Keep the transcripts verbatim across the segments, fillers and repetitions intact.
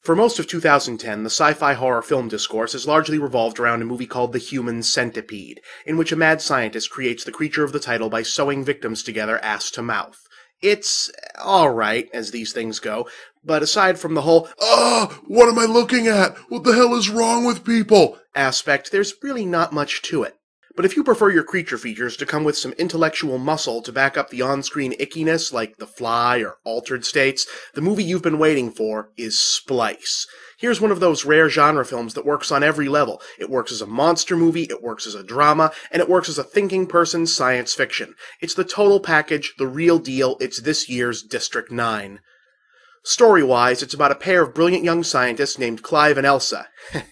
For most of two thousand ten, the sci-fi horror film discourse has largely revolved around a movie called The Human Centipede, in which a mad scientist creates the creature of the title by sewing victims together ass to mouth. It's alright, as these things go, but aside from the whole, "Ah, what am I looking at? What the hell is wrong with people?" aspect, there's really not much to it. But if you prefer your creature features to come with some intellectual muscle to back up the on-screen ickiness like The Fly or Altered States, the movie you've been waiting for is Splice. Here's one of those rare genre films that works on every level. It works as a monster movie, it works as a drama, and it works as a thinking person's science fiction. It's the total package, the real deal, it's this year's District nine. Story-wise, it's about a pair of brilliant young scientists named Clive and Elsa,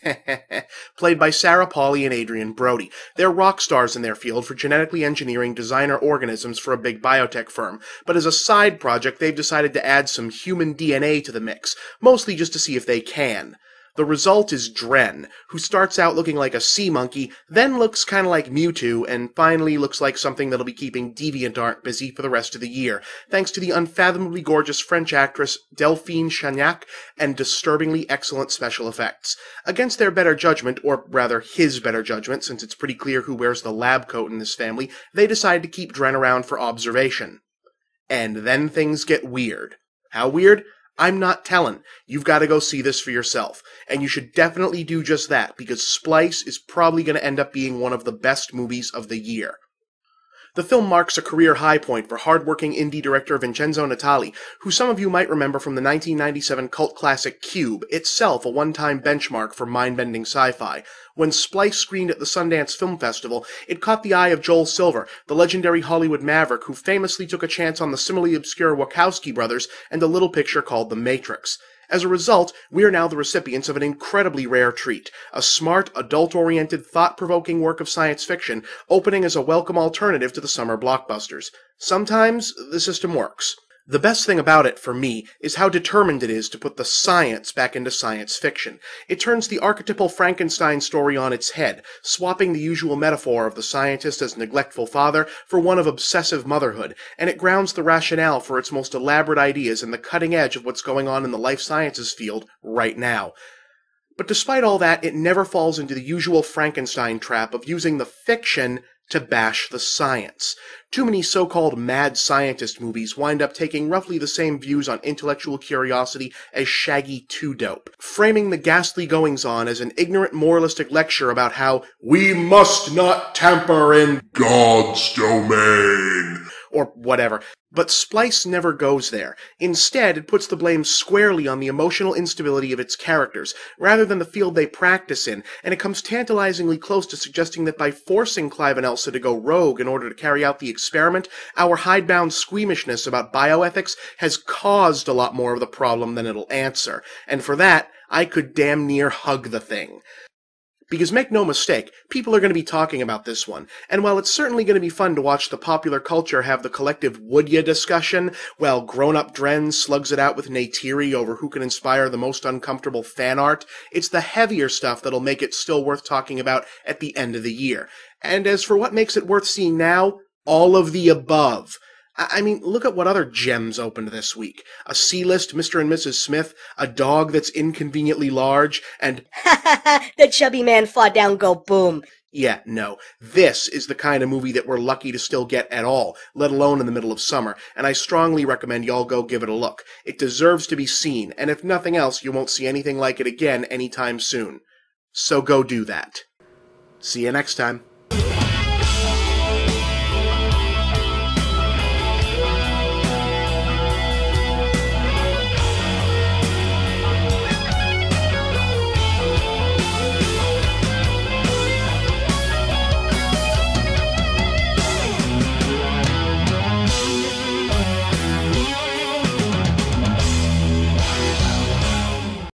played by Sarah Polley and Adrian Brody. They're rock stars in their field for genetically engineering designer organisms for a big biotech firm, but as a side project they've decided to add some human D N A to the mix, mostly just to see if they can. The result is Dren, who starts out looking like a sea monkey, then looks kinda like Mewtwo, and finally looks like something that'll be keeping DeviantArt busy for the rest of the year, thanks to the unfathomably gorgeous French actress Delphine Chagnac and disturbingly excellent special effects. Against their better judgment, or rather his better judgment, since it's pretty clear who wears the lab coat in this family, they decide to keep Dren around for observation. And then things get weird. How weird? I'm not telling. You've got to go see this for yourself. And you should definitely do just that, because Splice is probably going to end up being one of the best movies of the year. The film marks a career high point for hard-working indie director Vincenzo Natali, who some of you might remember from the nineteen ninety-seven cult classic Cube, itself a one-time benchmark for mind-bending sci-fi. When Splice screened at the Sundance Film Festival, it caught the eye of Joel Silver, the legendary Hollywood maverick who famously took a chance on the similarly obscure Wachowski brothers and a little picture called The Matrix. As a result, we are now the recipients of an incredibly rare treat, a smart, adult-oriented, thought-provoking work of science fiction, opening as a welcome alternative to the summer blockbusters. Sometimes the system works. The best thing about it, for me, is how determined it is to put the science back into science fiction. It turns the archetypal Frankenstein story on its head, swapping the usual metaphor of the scientist as neglectful father for one of obsessive motherhood, and it grounds the rationale for its most elaborate ideas in the cutting edge of what's going on in the life sciences field right now. But despite all that, it never falls into the usual Frankenstein trap of using the fiction to bash the science. Too many so-called mad scientist movies wind up taking roughly the same views on intellectual curiosity as Shaggy two Dope, framing the ghastly goings-on as an ignorant moralistic lecture about how we must not tamper in God's domain, or whatever. But Splice never goes there. Instead, it puts the blame squarely on the emotional instability of its characters, rather than the field they practice in, and it comes tantalizingly close to suggesting that by forcing Clive and Elsa to go rogue in order to carry out the experiment, our hidebound squeamishness about bioethics has caused a lot more of the problem than it'll answer, and for that, I could damn near hug the thing. Because make no mistake, people are going to be talking about this one, and while it's certainly going to be fun to watch the popular culture have the collective would ya discussion, while grown-up Dren slugs it out with Neytiri over who can inspire the most uncomfortable fan art, it's the heavier stuff that'll make it still worth talking about at the end of the year. And as for what makes it worth seeing now, all of the above. I mean, look at what other gems opened this week. A C-list Mister and Missus Smith, a dog that's inconveniently large, and Ha ha ha! The chubby man fought down go boom. Yeah, no. This is the kind of movie that we're lucky to still get at all, let alone in the middle of summer, and I strongly recommend y'all go give it a look. It deserves to be seen, and if nothing else, you won't see anything like it again anytime soon. So go do that. See you next time.